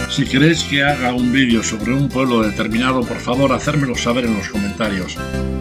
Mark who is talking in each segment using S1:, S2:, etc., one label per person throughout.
S1: Si queréis que haga un vídeo sobre un pueblo determinado, por favor, hacérmelo saber en los comentarios.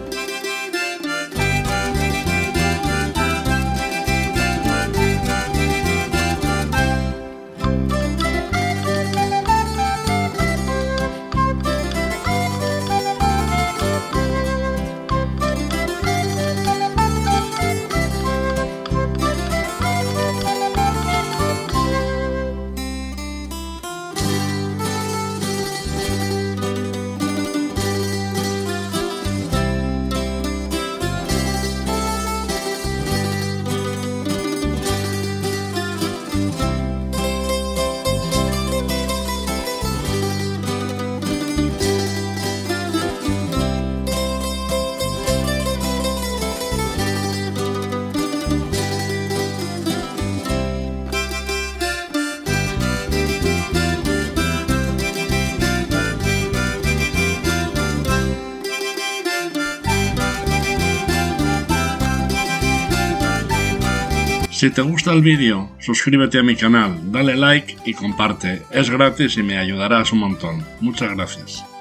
S1: Si te gusta el vídeo, suscríbete a mi canal, dale like y comparte. Es gratis y me ayudarás un montón. Muchas gracias.